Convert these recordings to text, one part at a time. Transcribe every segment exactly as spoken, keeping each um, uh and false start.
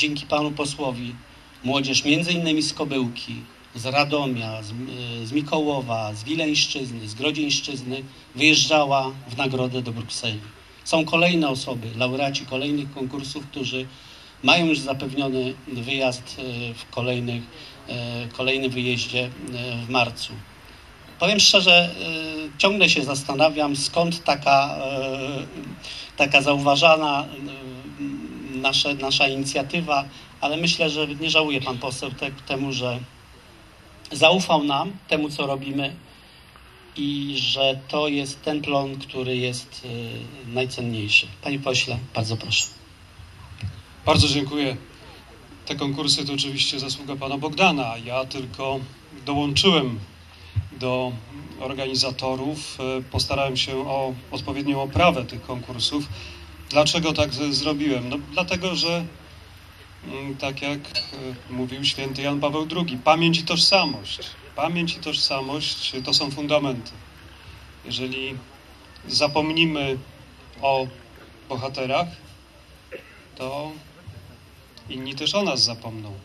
dzięki panu posłowi młodzież między innymi z Kobyłki, z Radomia, z, z Mikołowa, z Wileńszczyzny, z Grodzieńszczyzny wyjeżdżała w nagrodę do Brukseli. Są kolejne osoby, laureaci kolejnych konkursów, którzy mają już zapewniony wyjazd w kolejnych, kolejnym wyjeździe w marcu. Powiem szczerze, ciągle się zastanawiam, skąd taka, taka zauważana nasze, nasza inicjatywa, ale myślę, że nie żałuje pan poseł te, temu, że zaufał nam, temu co robimy i że to jest ten plon, który jest najcenniejszy. Panie pośle, bardzo proszę. Bardzo dziękuję. Te konkursy to oczywiście zasługa pana Bogdana. Ja tylko dołączyłem do organizatorów. Postarałem się o odpowiednią oprawę tych konkursów. Dlaczego tak zrobiłem? No, dlatego, że tak jak mówił święty Jan Paweł drugi, pamięć i tożsamość. Pamięć i tożsamość to są fundamenty. Jeżeli zapomnimy o bohaterach, to inni też o nas zapomną.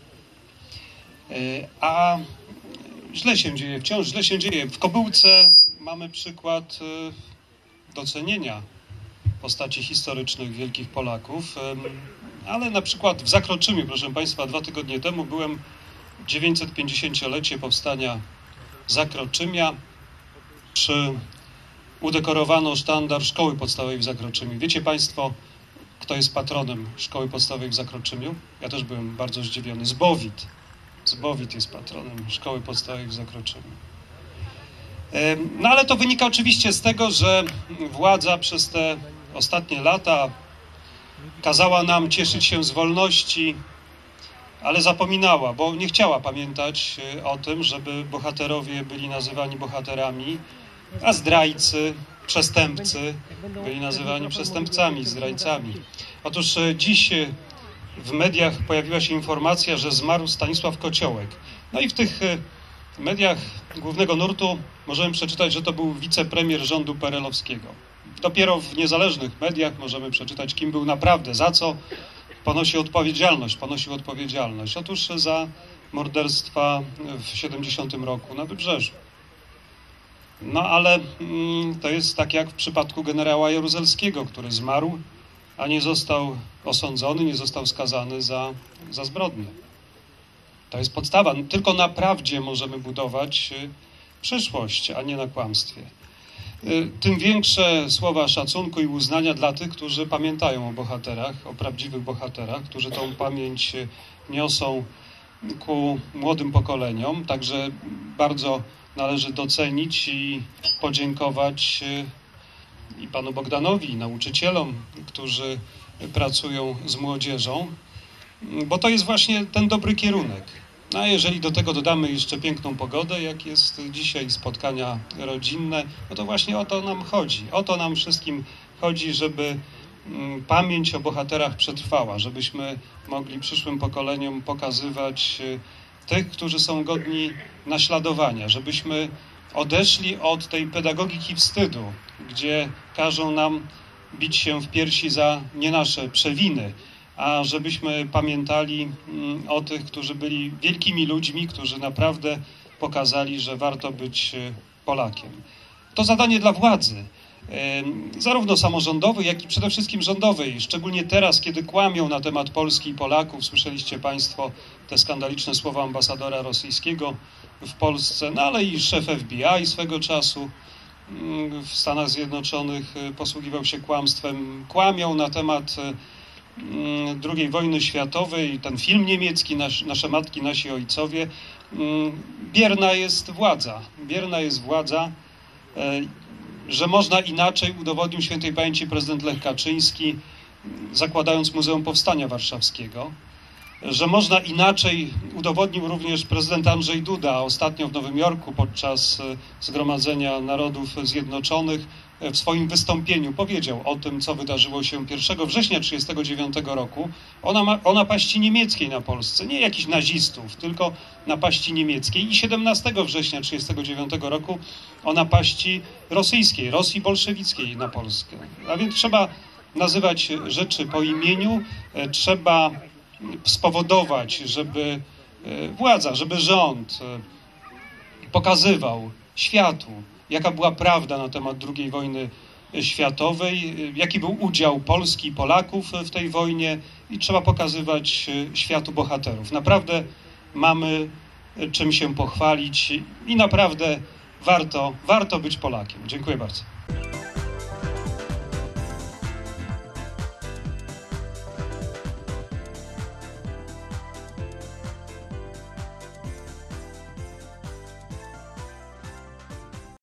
A źle się dzieje, wciąż źle się dzieje. W Kobyłce mamy przykład docenienia postaci historycznych wielkich Polaków, ale na przykład w Zakroczymiu, proszę państwa, dwa tygodnie temu byłem dziewięćsetpięćdziesięciolecie powstania Zakroczymia. Przy udekorowano sztandar Szkoły Podstawowej w Zakroczymiu. Wiecie państwo, kto jest patronem Szkoły Podstawowej w Zakroczymiu? Ja też byłem bardzo zdziwiony. Zbowit. Zbowit jest patronem Szkoły Podstawowej w Zakroczymiu. No ale to wynika oczywiście z tego, że władza przez te ostatnie lata kazała nam cieszyć się z wolności, ale zapominała, bo nie chciała pamiętać o tym, żeby bohaterowie byli nazywani bohaterami, a zdrajcy, przestępcy byli nazywani przestępcami, zdrajcami. Otóż dziś w mediach pojawiła się informacja, że zmarł Stanisław Kociołek. No i w tych mediach głównego nurtu możemy przeczytać, że to był wicepremier rządu peerelowskiego. Dopiero w niezależnych mediach możemy przeczytać, kim był naprawdę, za co ponosi odpowiedzialność, ponosił odpowiedzialność. Otóż za morderstwa w siedemdziesiątym roku na Wybrzeżu. No ale mm, to jest tak jak w przypadku generała Jaruzelskiego, który zmarł, a nie został osądzony, nie został skazany za, za zbrodnię. To jest podstawa. Tylko na prawdzie możemy budować przyszłość, a nie na kłamstwie. Tym większe słowa szacunku i uznania dla tych, którzy pamiętają o bohaterach, o prawdziwych bohaterach, którzy tą pamięć niosą ku młodym pokoleniom. Także bardzo należy docenić i podziękować i panu Bogdanowi, i nauczycielom, którzy pracują z młodzieżą, bo to jest właśnie ten dobry kierunek. A jeżeli do tego dodamy jeszcze piękną pogodę, jak jest dzisiaj, spotkania rodzinne, no to właśnie o to nam chodzi. O to nam wszystkim chodzi, żeby pamięć o bohaterach przetrwała, żebyśmy mogli przyszłym pokoleniom pokazywać tych, którzy są godni naśladowania, żebyśmy odeszli od tej pedagogiki wstydu, gdzie każą nam bić się w piersi za nie nasze przewiny, a żebyśmy pamiętali o tych, którzy byli wielkimi ludźmi, którzy naprawdę pokazali, że warto być Polakiem. To zadanie dla władzy, zarówno samorządowej, jak i przede wszystkim rządowej, szczególnie teraz, kiedy kłamią na temat Polski i Polaków. Słyszeliście państwo te skandaliczne słowa ambasadora rosyjskiego w Polsce, no ale i szef F B I swego czasu w Stanach Zjednoczonych posługiwał się kłamstwem. Kłamią na temat drugiej wojny światowej, ten film niemiecki, nasz, nasze matki, nasi ojcowie. Bierna jest władza. Bierna jest władza, że można inaczej, udowodnił świętej pamięci prezydent Lech Kaczyński, zakładając Muzeum Powstania Warszawskiego, że można inaczej, udowodnił również prezydent Andrzej Duda ostatnio w Nowym Jorku podczas Zgromadzenia Narodów Zjednoczonych w swoim wystąpieniu powiedział o tym, co wydarzyło się pierwszego września tysiąc dziewięćset trzydziestego dziewiątego roku o, nama- o napaści niemieckiej na Polsce, nie jakichś nazistów, tylko napaści niemieckiej i siedemnastego września tysiąc dziewięćset trzydziestego dziewiątego roku o napaści rosyjskiej, Rosji bolszewickiej na Polskę. A więc trzeba nazywać rzeczy po imieniu, trzeba spowodować, żeby władza, żeby rząd pokazywał światu, jaka była prawda na temat drugiej wojny światowej, jaki był udział Polski i Polaków w tej wojnie i trzeba pokazywać światu bohaterów. Naprawdę mamy czym się pochwalić i naprawdę warto, warto być Polakiem. Dziękuję bardzo.